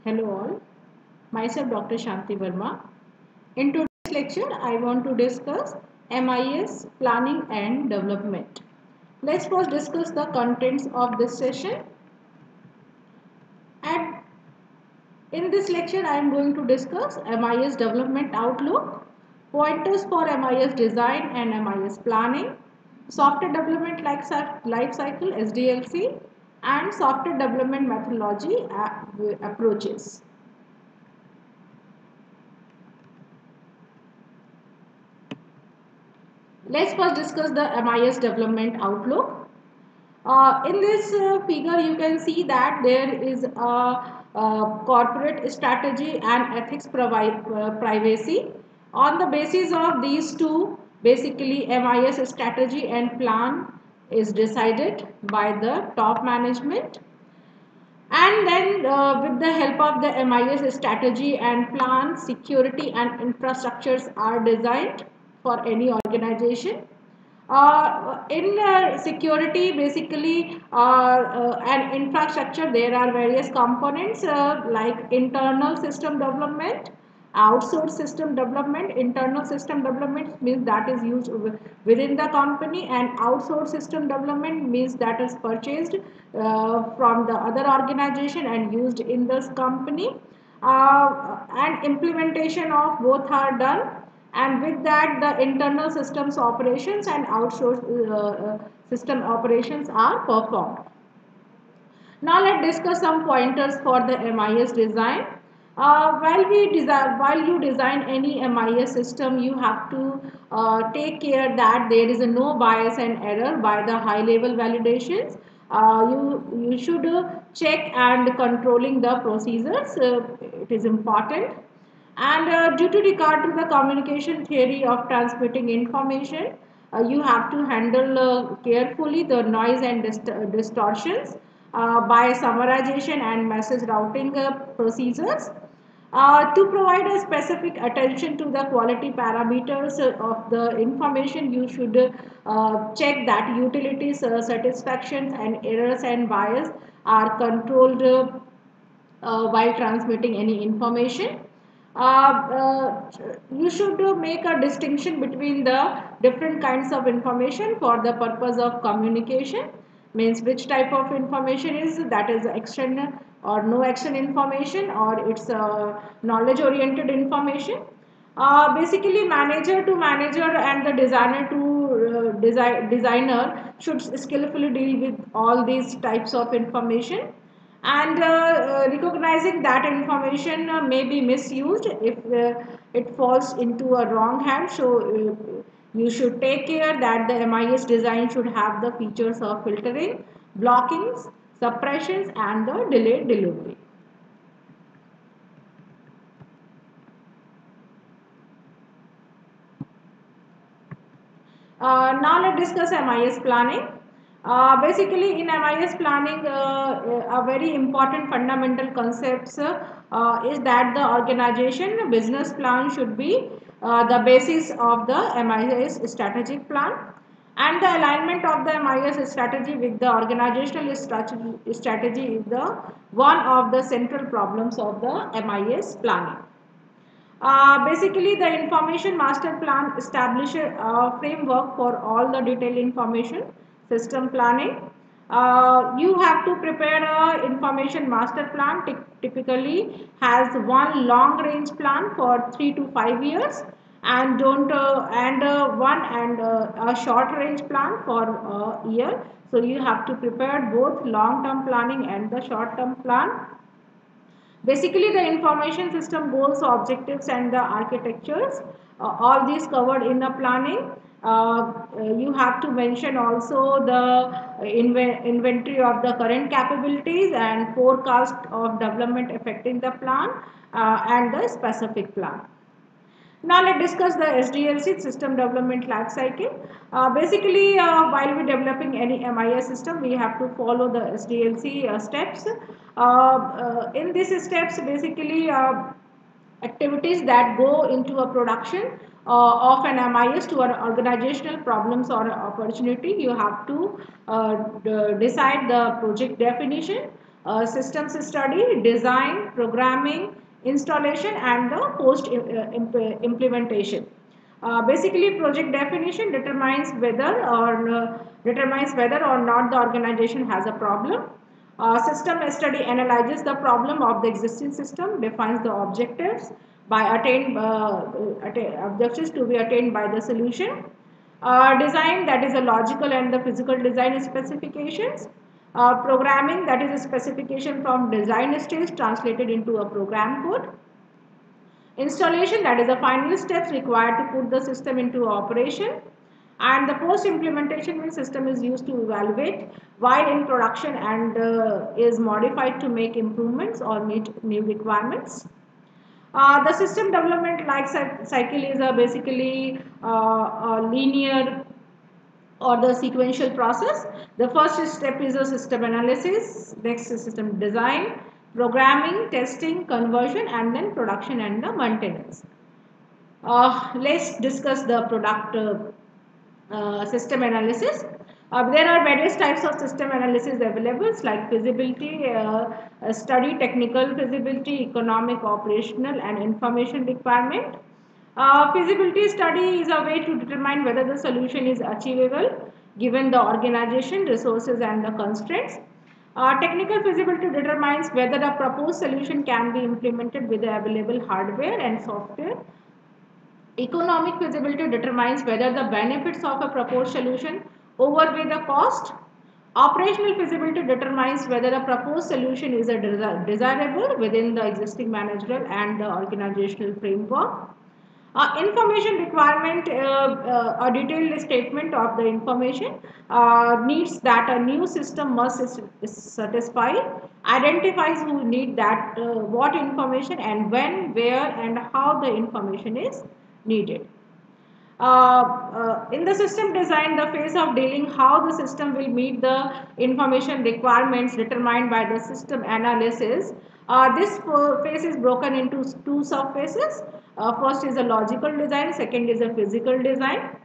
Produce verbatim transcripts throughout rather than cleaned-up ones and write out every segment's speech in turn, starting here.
Hello all, myself Doctor Shanti Verma. In today's lecture, I want to discuss M I S planning and development. Let's first discuss the contents of this session. And in this lecture, I am going to discuss M I S development outlook, pointers for M I S design and M I S planning, software development life cycle S D L C, and software development methodology approaches. Let's first discuss the M I S development outlook. Uh, in this uh, figure, you can see that there is a, a corporate strategy and ethics uh, privacy. On the basis of these two, basically M I S strategy and plan is decided by the top management. And then uh, with the help of the M I S strategy and plan, security and infrastructures are designed for any organization. Uh, in uh, security, basically, uh, uh, and infrastructure, there are various components uh, like internal system development, outsourced system development. Internal system development means that is used within the company, and outsourced system development means that is purchased uh, from the other organization and used in this company. Uh, and implementation of both are done, and with that the internal systems operations and outsourced uh, uh, system operations are performed. Now let's discuss some pointers for the M I S design. Uh, while we design, while you design any M I S system, you have to uh, take care that there is a no bias and error by the high level validations. Uh, you you should uh, check and controlling the procedures. Uh, it is important. And uh, due to regard to the communication theory of transmitting information, uh, you have to handle uh, carefully the noise and dist distortions uh, by summarization and message routing uh, procedures. Uh, to provide a specific attention to the quality parameters uh, of the information, you should uh, check that utilities, uh, satisfactions and errors and bias are controlled uh, uh, while transmitting any information. Uh, uh, you should uh, make a distinction between the different kinds of information for the purpose of communication. Means which type of information is that is action or no action information, or it's uh, knowledge oriented information. Uh, basically manager to manager and the designer to uh, design designer should skillfully deal with all these types of information, and uh, uh, recognizing that information uh, may be misused if uh, it falls into a wrong hand. So uh, you should take care that the M I S design should have the features of filtering, blockings, suppressions and the delayed delivery. Uh, now let's discuss M I S planning. Uh, basically in M I S planning, uh, a very important fundamental concepts uh, is that the organization business plan should be uh, the basis of the M I S strategic plan, and the alignment of the M I S strategy with the organizational strategy, strategy is the one of the central problems of the M I S planning. Uh, basically, the information master plan establishes a framework for all the detailed information system planning. Uh, you have to prepare a information master plan. Typically, has one long range plan for three to five years, and don't uh, and uh, one and uh, a short range plan for a year. So you have to prepare both long term planning and the short term plan. Basically, the information system goals, objectives and the architectures, uh, all these covered in the planning. Uh, uh, you have to mention also the inv inventory of the current capabilities and forecast of development affecting the plan uh, and the specific plan. Now let's discuss the S D L C, system development life cycle. Uh, basically, uh, while we're developing any M I S system, we have to follow the S D L C uh, steps. Uh, uh, in these steps, basically, uh, activities that go into a production uh, of an M I S to an organizational problems or opportunity, you have to uh, decide the project definition. uh, systems study, design, programming, installation, and the post uh, imp implementation. Uh, basically, project definition determines whether or uh, determines whether or not the organization has a problem. Uh, system study analyzes the problem of the existing system, defines the objectives by attain, uh, attain objectives to be attained by the solution. Uh, design, that is a logical and the physical design specifications. Uh, programming, that is a specification from design stage translated into a program code. Installation, that is the final steps required to put the system into operation. And the post implementation means system is used to evaluate while in production and uh, is modified to make improvements or meet new requirements. Uh, the system development life cycle is a basically uh, a linear or the sequential process. The first step is a system analysis, next is system design, programming, testing, conversion, and then production and the maintenance. Uh, let's discuss the product uh, uh, system analysis. Uh, there are various types of system analysis available like feasibility uh, uh, study, technical feasibility, economic, operational, and information requirement. Uh, feasibility study is a way to determine whether the solution is achievable given the organization, resources, and the constraints. Uh, technical feasibility determines whether a proposed solution can be implemented with the available hardware and software. Economic feasibility determines whether the benefits of a proposed solution outweigh the cost. Operational feasibility determines whether a proposed solution is a desi desirable within the existing managerial and the organizational framework. Uh, information requirement, uh, uh, a detailed statement of the information uh, needs that a new system must satisfy, identifies who need that, uh, what information and when, where and how the information is needed. Uh, uh, in the system design, the phase of dealing how the system will meet the information requirements determined by the system analysis. Uh, this phase is broken into two subphases. Uh, first is a logical design, second is a physical design.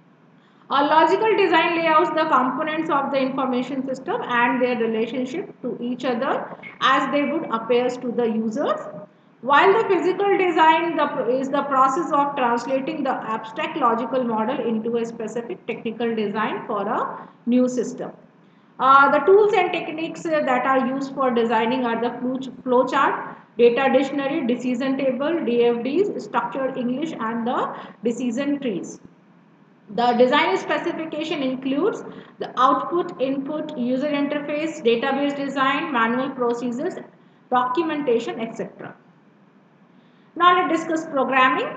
A logical design layouts the components of the information system and their relationship to each other as they would appear to the users. While the physical design the, is the process of translating the abstract logical model into a specific technical design for a new system. Uh, the tools and techniques uh, that are used for designing are the flow, flow chart, data dictionary, decision table, D F Ds, structured English, and the decision trees. The design specification includes the output, input, user interface, database design, manual procedures, documentation, et cetera. Now let's discuss programming.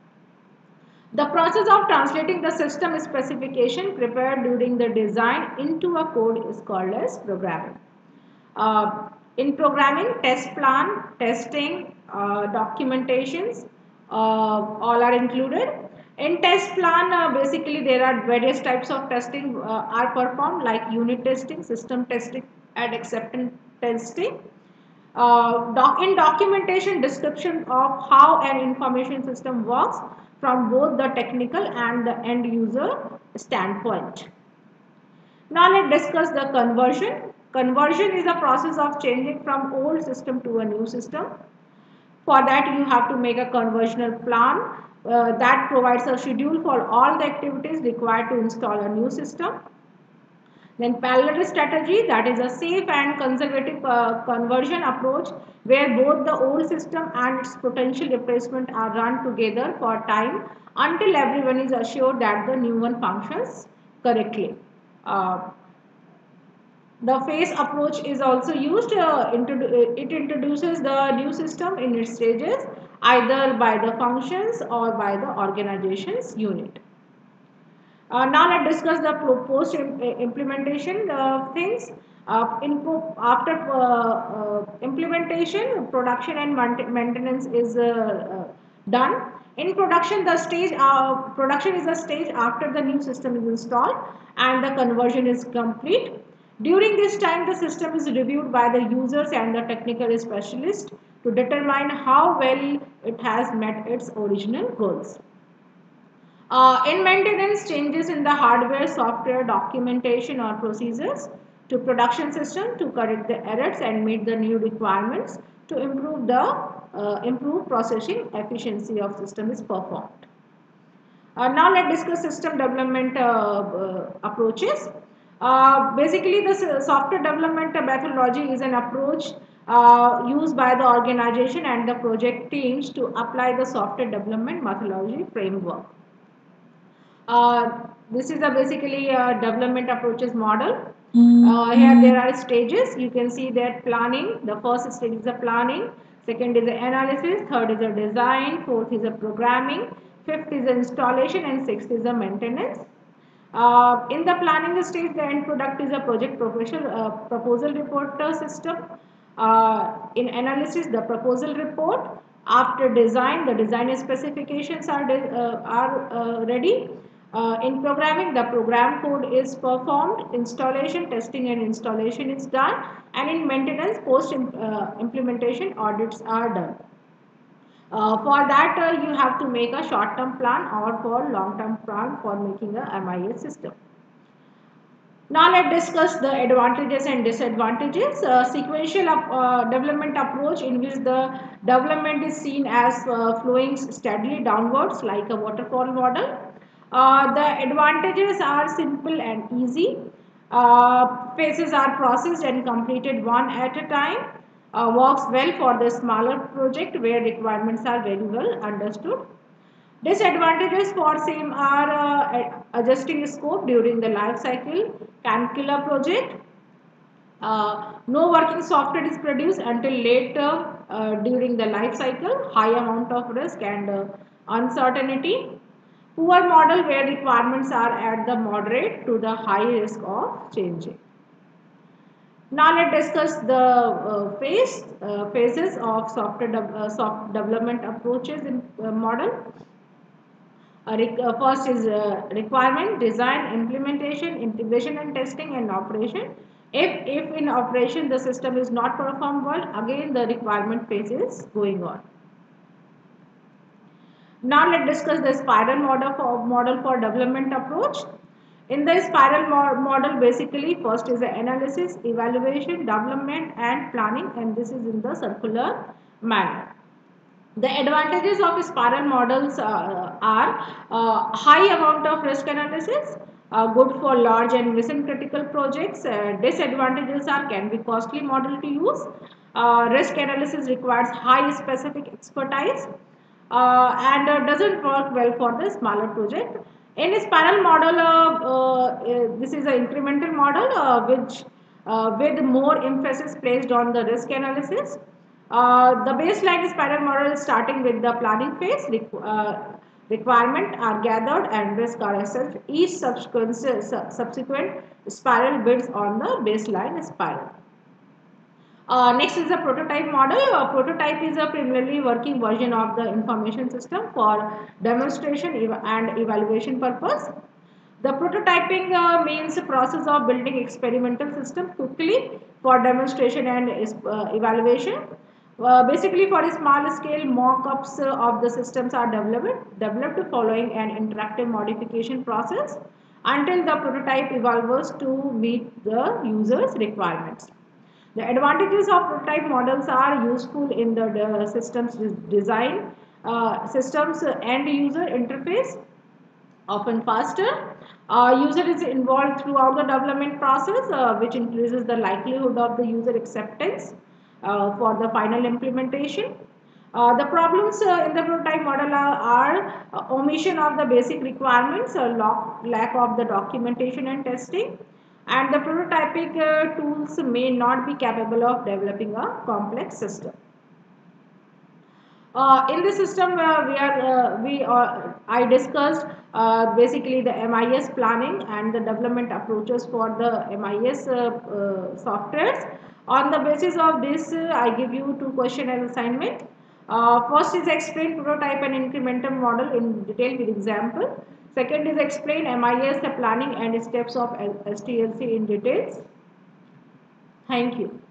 The process of translating the system specification prepared during the design into a code is called as programming. Uh, in programming, test plan, testing, uh, documentations, uh, all are included. In test plan, uh, basically there are various types of testing uh, are performed like unit testing, system testing, and acceptance testing. Uh, doc in documentation, description of how an information system works from both the technical and the end user standpoint. Now let's discuss the conversion. Conversion is a process of changing from old system to a new system. For that you have to make a conversional plan uh, that provides a schedule for all the activities required to install a new system. Then parallel strategy, that is a safe and conservative uh, conversion approach where both the old system and its potential replacement are run together for time until everyone is assured that the new one functions correctly. Uh, the phase approach is also used. Uh, it introduces the new system in its stages either by the functions or by the organization's unit. Uh, now let's discuss the post implementation uh, things. Uh, in, after uh, uh, implementation, production and maintenance is uh, uh, done. In production, the stage uh, production is the stage after the new system is installed and the conversion is complete. During this time, the system is reviewed by the users and the technical specialist to determine how well it has met its original goals. Uh, in maintenance, changes in the hardware, software, documentation or procedures to production system to correct the errors and meet the new requirements to improve the uh, improve processing efficiency of system is performed. Uh, now let's discuss system development uh, uh, approaches. Uh, basically, the software development methodology is an approach uh, used by the organization and the project teams to apply the software development methodology framework. Uh, this is a basically a development approaches model. Uh, here there are stages. You can see that planning. The first stage is the planning. Second is the analysis. Third is the design. Fourth is the programming. Fifth is the installation, and sixth is the maintenance. Uh, in the planning stage, the end product is a project proposal, uh, proposal report uh, system. Uh, in analysis, the proposal report. After design, the design specifications are, uh, are uh, ready. Uh, in programming, the program code is performed, installation, testing and installation is done, and in maintenance, post uh, implementation audits are done. Uh, for that, uh, you have to make a short-term plan or for long-term plan for making a M I S system. Now let's discuss the advantages and disadvantages. Uh, sequential uh, development approach in which the development is seen as uh, flowing steadily downwards like a waterfall model. Uh, the advantages are simple and easy. Uh, phases are processed and completed one at a time. Uh, works well for the smaller project where requirements are very well understood. Disadvantages for same are uh, adjusting scope during the life cycle, can kill a project. Uh, no working software is produced until later uh, during the life cycle, high amount of risk and uh, uncertainty. Poor model where requirements are at the moderate to the high risk of changing. Now let's discuss the uh, phase, uh, phases of software de uh, soft development approaches in uh, model. Uh, uh, first is uh, requirement, design, implementation, integration and testing and operation. If, if in operation the system is not performed well, again the requirement phase is going on. Now let's discuss the spiral model for, model for development approach. In the spiral mo model, basically first is the analysis, evaluation, development and planning, and this is in the circular manner. The advantages of spiral models uh, are uh, high amount of risk analysis, uh, good for large and mission critical projects. Uh, disadvantages are can be costly model to use. Uh, risk analysis requires high specific expertise uh, and uh, doesn't work well for the smaller project. In a spiral model, uh, uh, this is an incremental model uh, which uh, with more emphasis placed on the risk analysis. Uh, the baseline spiral model is starting with the planning phase. Uh, requirement are gathered and risk are assessed. Each subsequent, subsequent spiral builds on the baseline spiral. Uh, next is the prototype model. A prototype is a preliminary working version of the information system for demonstration and evaluation purpose. The prototyping uh, means the process of building experimental system quickly for demonstration and uh, evaluation. Uh, basically, for a small scale, mock-ups uh, of the systems are developed, developed following an interactive modification process until the prototype evolves to meet the user's requirements. The advantages of prototype models are useful in the, the systems design, uh, systems end user interface, often faster. Uh, user is involved throughout the development process, uh, which increases the likelihood of the user acceptance uh, for the final implementation. Uh, the problems uh, in the prototype model are, are uh, omission of the basic requirements, uh, lack of the documentation and testing, and the prototypic uh, tools may not be capable of developing a complex system. Uh, in this system, uh, we are uh, we uh, I discussed uh, basically the M I S planning and the development approaches for the M I S uh, uh, softwares. On the basis of this, uh, I give you two question as assignment. Uh, first is explain prototype and incremental model in detail with example. Second is explain M I S planning and steps of S T L C in details. Thank you.